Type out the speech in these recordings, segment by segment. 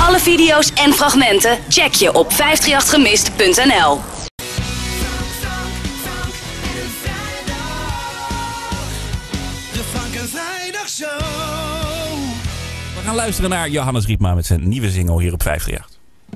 alle video's en fragmenten check je op 538gemist.nl. De Frank en Vrijdag Show. We gaan luisteren naar Johannes Riepma met zijn nieuwe single hier op 538.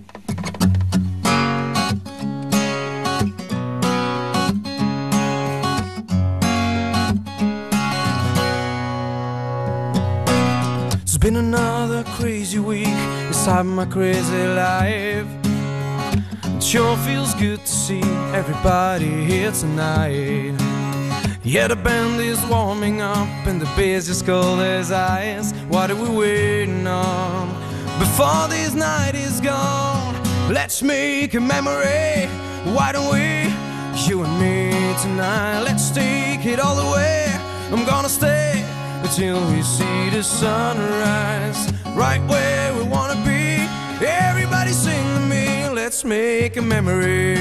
It's been another crazy week inside my crazy life. It sure feels good to see everybody here tonight. Yeah, the band is warming up and the bass just cold as ice. What are we waiting on? Before this night is gone, let's make a memory. Why don't we, you and me tonight? Let's take it all the way. I'm gonna stay until we see the sunrise, right where we wanna be. Everybody sing to me, let's make a memory.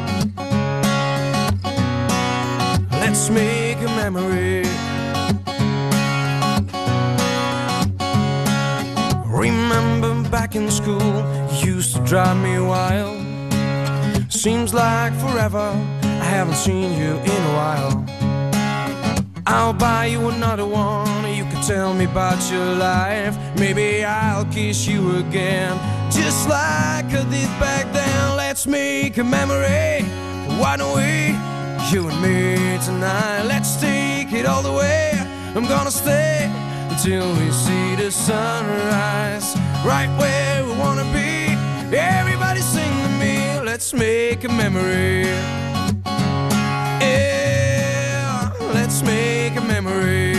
Let's make a memory. Remember back in school, you used to drive me wild. Seems like forever, I haven't seen you in a while. I'll buy you another one, you can tell me about your life. Maybe I'll kiss you again, just like I did back then. Let's make a memory. Why don't we, you and me tonight? Let's take it all the way. I'm gonna stay until we see the sunrise, right where we wanna be. Everybody sing to me, let's make a memory. Yeah, let's make a memory.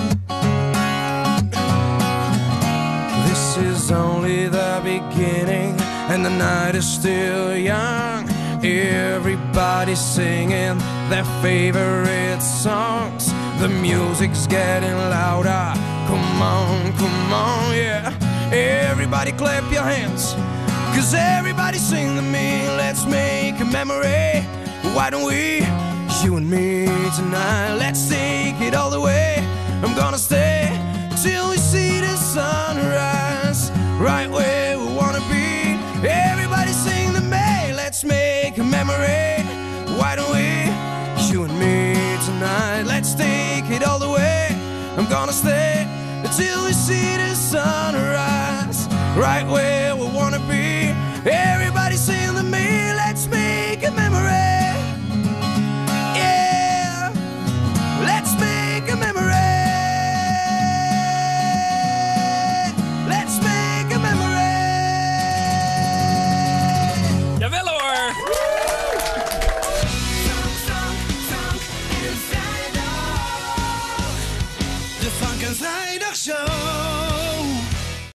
This is only the beginning and the night is still young. Everybody's singing their favorite songs. The music's getting louder. Come on, yeah. Everybody clap your hands, 'cause everybody sing to me. Let's make a memory. Why don't we, you and me tonight? Let's take it all the way. I'm gonna stay till we see the sunrise, right where we wanna be. Everybody sing to me. Let's make a memory. Why don't we, you and me tonight? Let's take it all the way. I'm gonna stay until we see the sunrise, right where we wanna be. Everybody sing to me. Let's make a memory. Yeah, let's make a memory. Let's make a memory. Jawel hoor! De Frank en Vrijdag Show.